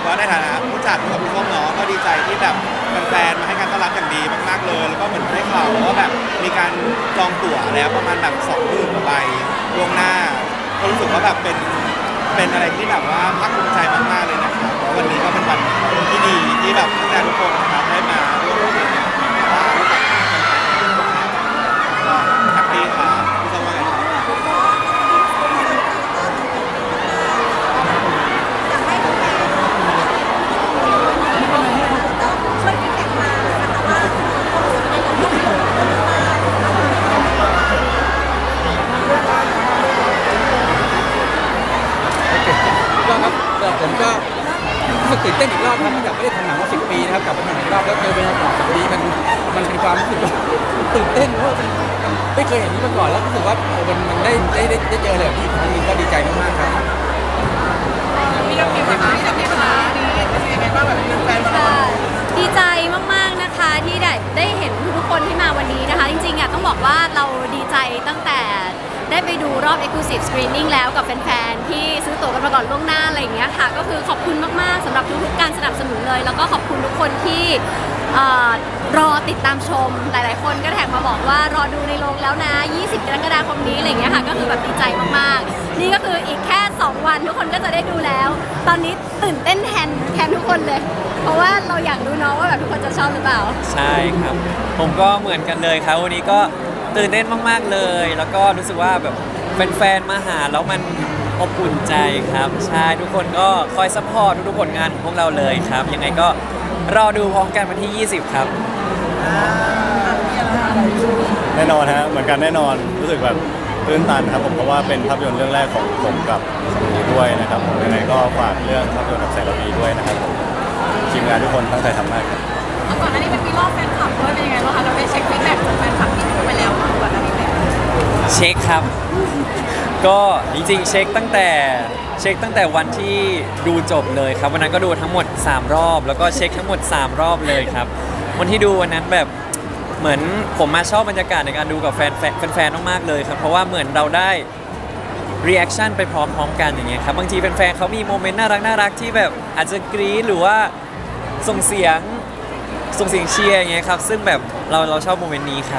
ว่าในฐานะผู้จัดกับพี่ส้มเนาะก็ดีใจที่แบบแฟนๆมาให้การต้อนรับอย่างดีมากๆเลยแล้วก็เหมือนได้ข่าวว่าแบบมีการจองตั๋วแล้วประมาณแบบ20,000 กว่าใบล่วงหน้าก็รู้สึกว่าแบบเป็นอะไรที่แบบว่าภาคภูมิใจมากๆเลยนะครับวันนี้ก็เป็นวันที่ดีที่แบบแฟนทุกคนนะครับได้มาร่วมงานว่ารู้จักกันก็แฮปปี้ครับพี่ส้มว่าไงครับผมก็รู้สึกตื่นเต้นอีกรอบครับอยากไม่ได้ทำหนังมา10 ปีนะครับกลับมาทำหนังอีกรอบแล้วเจอบรรยากาศแบบนี้มันเป็นความรู้สึกตื่นเต้นเพราะมันไม่เคยเห็นนี้มาก่อนแล้วรู้สึกว่ามันได้เจอเลยพี่ครั้งนี้ก็ดีใจมากๆครับพี่รับเกียรตินะคะพี่รับเกียรตินะคะดีเป็นยังไงบ้างแบบเป็นแฟนมาแล้วดีใจมากๆนะคะที่ได้เห็นทุกคนที่มาวันนี้นะคะจริงๆต้องบอกว่าเราดีใจตั้งแต่ได้ไปดูรอบ Exclusive Screening แล้วกับแฟนๆที่ซื้อตั๋วกันมาก่อนล่วงหน้าอะไรอย่างเงี้ยค่ะก็คือขอบคุณมากๆสำหรับทุกๆการสนับสนุนเลยแล้วก็ขอบคุณทุกคนที่รอติดตามชมหลายๆคนก็แท็กมาบอกว่ารอดูในโรงแล้วนะ20 กรกฎาคมนี้อะไรอย่างเงี้ยค่ะก็คือแบบดีใจมากๆนี่ก็คืออีกแค่2 วันทุกคนก็จะได้ดูแล้วตอนนี้ตื่นเต้นแทนทุกคนเลยเพราะว่าเราอยากรู้เนาะว่าแบบทุกคนจะชอบหรือเปล่าใช่ครับผมก็เหมือนกันเลยครับวันนี้ก็ตื่นเต้นมากๆเลยแล้วก็รู้สึกว่าแบบแฟนๆมาหาแล้วมันอบอุ่นใจครับใช่ทุกคนก็คอยซัพพอร์ตทุกๆผลงานของพวกเราเลยครับยังไงก็รอดูพร้อมกันวันที่20ครับแน่นอนฮะเหมือนกันแน่นอนรู้สึกแบบตื้นตันครับผมเพราะว่าเป็นภาพยนตร์เรื่องแรกของผมกับสมุนด้วยนะครับผมยังไงก็ฝากเรื่องภาพยนตร์กับแสงระวีด้วยนะครับผมทีมงานทุกคนตั้งใจทำมากครับก่อนหน้านี้มันมีรอบแฟนคลับด้วยเป็นยังไงบ้างคะเราได้เช็คฟีดแบ็กจากแฟนคลับที่ดูไปแล้วก่อนหน้านี้ไหมเช็คครับก็จริงๆเช็คตั้งแต่วันที่ดูจบเลยครับวันนั้นก็ดูทั้งหมด3 รอบแล้วก็เช็คทั้งหมด3 รอบเลยครับวันที่ดูวันนั้นแบบเหมือนผมมาชอบบรรยากาศในการดูกับแฟนมากๆเลยครับเพราะว่าเหมือนเราได้รีแอคชั่นไปพร้อมๆกันอย่างเงี้ยครับบางทีแฟนๆเขามีโมเมนต์น่ารักที่แบบอาจจะกรี๊ดหรือว่าส่งเสียงเชียร์อย่างเงี้ยครับซึ่งแบบเราชอบโมเมนต์นี้ครับ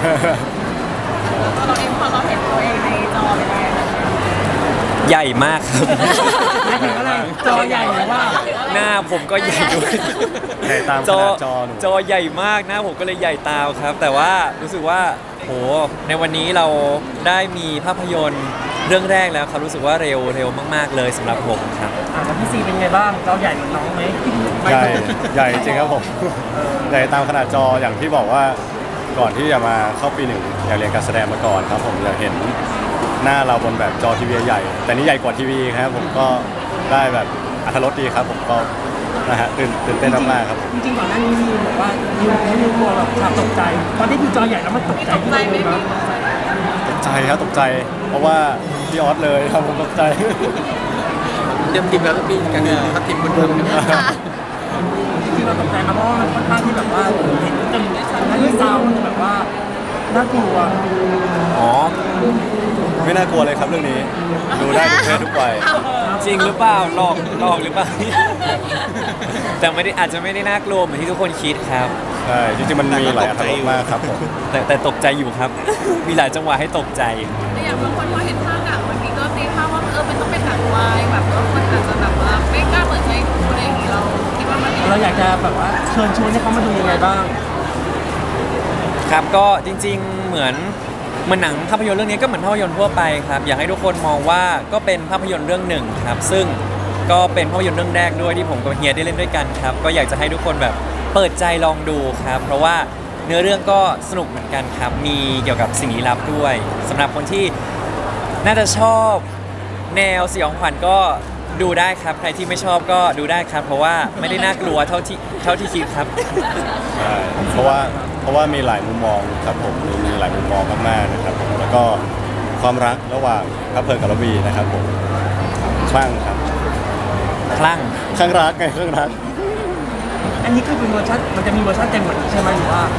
เราเองพอเราเห็นตัวเองในจอเป็นยังไงใหญ่มากครับหมายถึงอะไรจอใหญ่หรือว่าหน้าผมก็ใหญ่ด้วยใหญ่ตามขนาดจอใหญ่มากหน้าผมก็เลยใหญ่ตามครับแต่ว่ารู้สึกว่าโหในวันนี้เราได้มีภาพยนตร์เรื่องแรกแล้วครับรู้สึกว่าเร็วมากๆเลยสำหรับผมครับแล้วพี่ซีเป็นไงบ้างเราใหญ่เหมือนน้องไหมใหญ่จริงครับผมใหญ่ตามขนาดจออย่างที่บอกว่าก่อนที่จะมาเข้าปี 1อยากเรียนการแสดงมาก่อนครับผมอยากเห็นหน้าเราบนแบบจอทีวีใหญ่แต่นี่ใหญ่กว่าทีวีครับผมก็ได้แบบอรรถรสดีครับผมก็นะฮะตื่นเต้นมากๆครับจริงๆก่อนหน้านี้มีบอกว่ายูกลัวแบบฉากตกใจตอนที่ดูจอใหญ่แล้วมันตกใจไหมครับตกใจครับตกใจเพราะว่าพี่ออสเลยครับผมตกใจเตรียมทีมแล้วก็ปีกันเนี่ยครับทีมคนเดิมจริงๆเราตกใจมาเพราะว่ามันค่อนข้างที่แบบว่าเห็นจนทั้งซาวมันแบบว่าน่ากลัวอ๋อไม่น่ากลัวเลยครับเรื่องนี้ดูได้ทุกเพศทุกวัยจริงหรือเปล่าหลอกหรือเปล่าแต่อาจจะไม่ได้น่ากลัวเหมือนที่ทุกคนคิดครับใช่จริงๆมันมีหลายอรรถรสมากครับผมแต่ตกใจอยู่ครับมีหลายจังหวะให้ตกใจอย่างบางคนพอเห็นภาพหนังวันนี้ก็ตีภาพว่ามันต้องเป็นหนังวายแบบคนอาจจะแบบว่าไม่กล้าเปิดใจดูอะไรอย่างนี้เราคิดว่ามันเราอยากจะแบบว่าเชิญชวนให้เขามาดูยังไงบ้างครับก็จริงๆเหมือนหนังภาพยนตร์เรื่องนี้ก็เหมือนภาพยนตร์ทั่วไปครับอยากให้ทุกคนมองว่าก็เป็นภาพยนตร์เรื่องหนึ่งครับซึ่งก็เป็นภาพยนตร์เรื่องแรกด้วยที่ผมกับเฮียได้เล่นด้วยกันครับก็อยากจะให้ทุกคนแบบเปิดใจลองดูครับเพราะว่าเนื้อเรื่องก็สนุกเหมือนกันครับมีเกี่ยวกับสิ่งลี้ลับด้วยสำหรับคนที่น่าจะชอบแนวสยองขวัญก็ดูได้ครับใครที่ไม่ชอบก็ดูได้ครับเพราะว่าไม่ได้น่ากลัวเท่าที่คิดครับใช่เพราะว่ามีหลายมุมมองครับผมมีหลายมุมมองมากๆนะครับผมแล้วก็ความรักระหว่างพระเพลิงกับระวีนะครับผมคลั่งครับคลั่งรักไงคลั่งรักอันนี้คือเป็นเวอร์ชันมันจะมีเวอร์ชันเต็มหมดใช่ไหมหรือว่า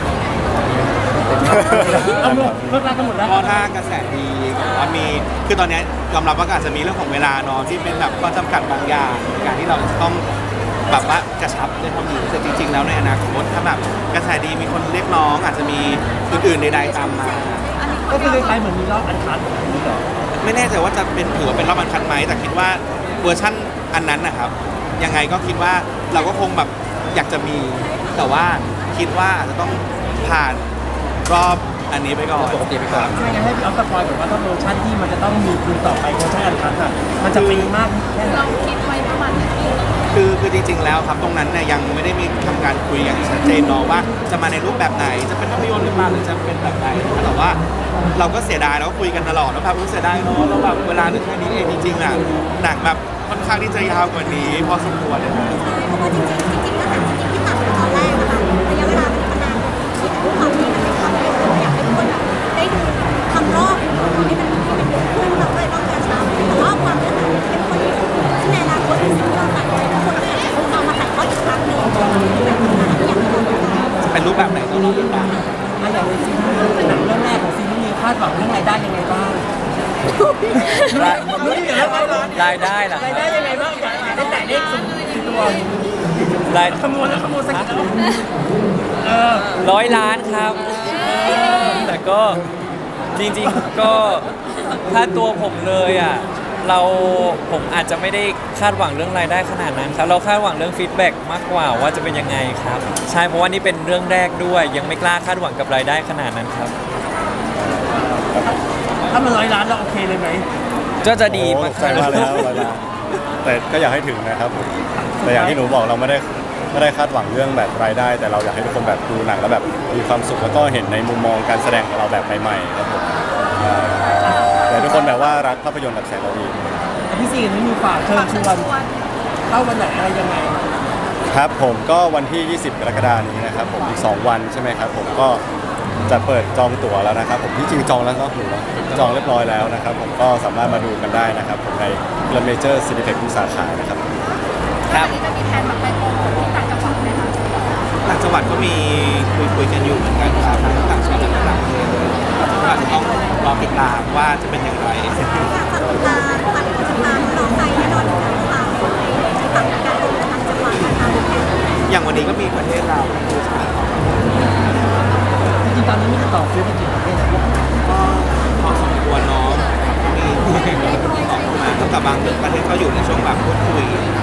เลิกรักกันหมดแล้วก็ถ้ากระแสดีมีคือตอนนี้ยอมรับว่าอาจจะมีเรื่องของเวลาเนาะที่เป็นแบบข้อจำกัดบางอย่างการที่เราจะต้องแบบว่ากระชับได้เท่านี้แต่จริงๆแล้วในอนาคตถ้าแบบกระแสดีมีคนเรียกร้องอาจจะมีอื่นๆใดๆตามมาก็คือคล้ายๆเหมือนมีรอบอันคัดนี่เหรอไม่แน่ใจว่าจะเป็นถือว่าเป็นรอบอันคัดไหมแต่คิดว่าเวอร์ชั่นอันนั้นนะครับยังไงก็คิดว่าเราก็คงแบบอยากจะมี แต่ว่าคิดว่าอาจจะต้องผ่านรอบอันนี้ไปก่อนปกติไปก่อนไม่งั้นให้พี่ออฟสปอยล์ก่อนว่าถ้าเวอร์ชันที่มันจะต้องมีคืนต่อไปเวอร์ชันอันคัดอ่ะมันจะเป็นมากแค่ไหนเราคิดไว้ประมาณไหนคือจริงๆแล้วครับตรงนั้นเนี่ยยังไม่ได้มีทำการคุยอย่างชัดเจนเนาะว่าจะมาในรูปแบบไหนจะเป็นภาพยนตร์หรือเปล่าหรือจะเป็นแบบไหนแต่ว่าเราก็เสียดายเราก็คุยกันตลอดแล้วแบบเสียดายเนาะแล้วแบบเวลาเหลือแค่นี้เองจริงๆอ่ะหนังแบบค่อนข้างที่จะยาวกว่านี้พอสมควรเลยนะเพราะว่าจริงๆก็หนังจริงๆที่ตัดตอนแรกนะคะระยะเวลามันนานคิดด้วยความที่มันเป็นความเร็วเราอยากให้ทุกคนแบบได้ดูทำรอบให้มันเยอะขึ้นเราก็เลยต้องกระชับแต่ว่าความเนื้อหาเข้มข้นอยู่ซึ่งในอนาคตเป็นสิ่งที่เราตัดไว้ทุกคนก็อยากจะเอามาถ่ายทอดอีกครั้งหนึ่งเป็นผลงานที่อยากให้เราดูจะเป็นรูปแบบไหนต้องรอติดตามอย่างในซีรีส์หนังเรื่องแรกของซีรีส์นี้คาดหวังเรื่องรายได้ยังไงบ้างรายได้ล่ะรายได้ยังไงบ้างอยากได้แต่เลขสูงกี่ตัวรายคำนวณแล้วคำนวณสักกี่ 100 ล้านครับ แต่ก็จริงๆก็ถ้าตัวผมเลยอ่ะผมอาจจะไม่ได้คาดหวังเรื่องรายได้ขนาดนั้นครับเราคาดหวังเรื่องฟีดแบ็กมากกว่าว่าจะเป็นยังไงครับใช่เพราะว่านี่เป็นเรื่องแรกด้วยยังไม่กล้าคาดหวังกับรายได้ขนาดนั้นครับถ้ามัน100 ล้านเราโอเคเลยไหมก็จะดีมากใจมาแล้วร้อยล้านแต่ก็อยากให้ถึงนะครับผมแต่อย่างที่หนูบอกเราไม่ได้คาดหวังเรื่องแบบรายได้ แต่เราอยากให้ทุกคนแบบดูหนังแล้วแบบมีความสุขแล้วก็เห็นในมุมมองการแสดงของเราแบบใหม่ๆครับผมแต่ทุกคนแบบว่ารักภาพยนตร์แบบแสนระวีพี่ซีไม่มีฝากเชิญชวนเข้าวันไหนอะไรยังไงครับผมก็วันที่ 20 กรกฎาคมนี้นะครับผมอีก 2 วันใช่ไหมครับผมก็จะเปิดจองตั๋วแล้วนะครับผมที่จริงจองแล้วก็ถือว่าจองเรียบร้อยแล้วนะครับผมก็สามารถมาดูกันได้นะครับผมในเรือเมเจอร์ซินิเพ็กทุกสาขานะครับครับอันนี้จะมีแผนแบบไปโปรโมทที่ต่างจังหวัดไหมคะต่างจังหวัดก็มีคุยกันอยู่เหมือนกันครับทั้งต่างจังหวัดและต่างประเทศเลยอาจจะต้องรอติดตามว่าจะเป็นอย่างไรฝากติดตามฝากติดตามน้องไทยแน่นอนอยู่แล้วค่ะฝากการลงทางจังหวัดนะคะอย่างวันนี้ก็มีประเทศเราวจริงๆตอนนี้มีติดต่อซื้อไปกี่ประเทศแล้วก็พอสมควรเนาะมีออกมาแล้วกับบางประเทศก็อยู่ในช่วงแบบพูดคุย